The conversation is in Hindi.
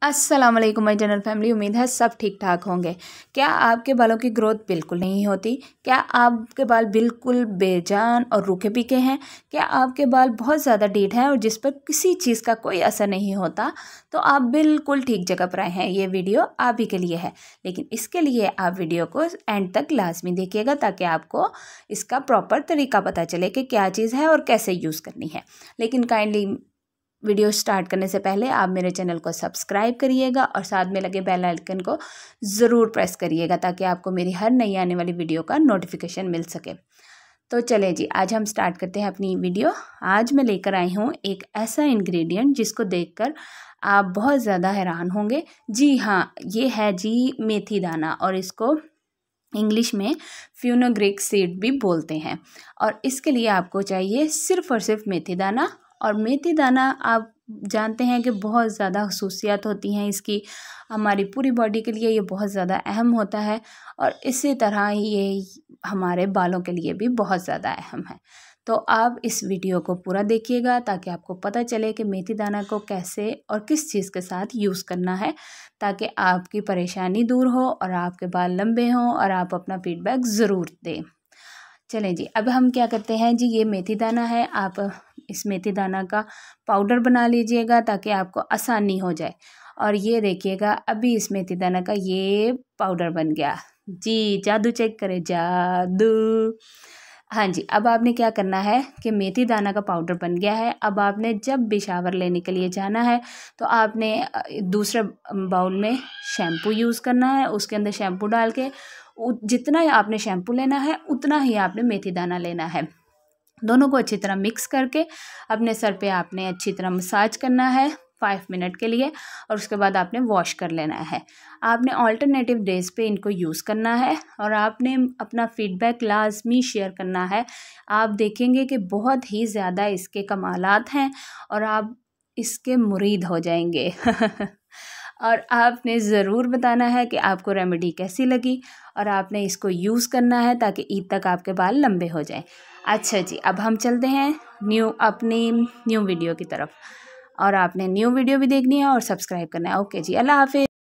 अस्सलाम वालेकुम माय जनरल फैमिली। उम्मीद है सब ठीक ठाक होंगे। क्या आपके बालों की ग्रोथ बिल्कुल नहीं होती? क्या आपके बाल बिल्कुल बेजान और रूखे पीके हैं? क्या आपके बाल बहुत ज़्यादा ढीठ हैं और जिस पर किसी चीज़ का कोई असर नहीं होता? तो आप बिल्कुल ठीक जगह पर आए हैं। ये वीडियो आप ही के लिए है, लेकिन इसके लिए आप वीडियो को एंड तक लाजमी देखिएगा ताकि आपको इसका प्रॉपर तरीका पता चले कि क्या चीज़ है और कैसे यूज़ करनी है। लेकिन काइंडली वीडियो स्टार्ट करने से पहले आप मेरे चैनल को सब्सक्राइब करिएगा और साथ में लगे बेल आइकन को ज़रूर प्रेस करिएगा ताकि आपको मेरी हर नई आने वाली वीडियो का नोटिफिकेशन मिल सके। तो चले जी, आज हम स्टार्ट करते हैं अपनी वीडियो। आज मैं लेकर आई हूँ एक ऐसा इंग्रेडिएंट जिसको देखकर आप बहुत ज़्यादा हैरान होंगे। जी हाँ, ये है जी मेथी दाना, और इसको इंग्लिश में फ्यूनोग्रीक सीड भी बोलते हैं। और इसके लिए आपको चाहिए सिर्फ़ और सिर्फ मेथी दाना। और मेथी दाना आप जानते हैं कि बहुत ज़्यादा खसूसियात होती हैं इसकी, हमारी पूरी बॉडी के लिए ये बहुत ज़्यादा अहम होता है, और इसी तरह ये हमारे बालों के लिए भी बहुत ज़्यादा अहम है। तो आप इस वीडियो को पूरा देखिएगा ताकि आपको पता चले कि मेथी दाना को कैसे और किस चीज़ के साथ यूज़ करना है, ताकि आपकी परेशानी दूर हो और आपके बाल लंबे हों और आप अपना फीडबैक ज़रूर दें। चलें जी, अब हम क्या करते हैं जी, ये मेथी दाना है, आप इस मेथी दाना का पाउडर बना लीजिएगा ताकि आपको आसानी हो जाए। और ये देखिएगा, अभी इस मेथी दाना का ये पाउडर बन गया जी। जादू चेक करें, जादू। हाँ जी, अब आपने क्या करना है कि मेथी दाना का पाउडर बन गया है। अब आपने जब भी शावर लेने के लिए जाना है तो आपने दूसरे बाउल में शैम्पू यूज़ करना है। उसके अंदर शैम्पू डाल के जितना आपने शैम्पू लेना है उतना ही आपने मेथी दाना लेना है। दोनों को अच्छी तरह मिक्स करके अपने सर पे आपने अच्छी तरह मसाज करना है 5 मिनट के लिए, और उसके बाद आपने वॉश कर लेना है। आपने ऑल्टरनेटिव डेज पे इनको यूज़ करना है और आपने अपना फीडबैक लाजमी शेयर करना है। आप देखेंगे कि बहुत ही ज़्यादा इसके कमालात हैं और आप इसके मुरीद हो जाएंगे और आपने ज़रूर बताना है कि आपको रेमेडी कैसी लगी, और आपने इसको यूज़ करना है ताकि ईद तक आपके बाल लंबे हो जाएं। अच्छा जी, अब हम चलते हैं अपनी न्यू वीडियो की तरफ, और आपने न्यू वीडियो भी देखनी है और सब्सक्राइब करना है। ओके जी, अल्लाह हाफिज़।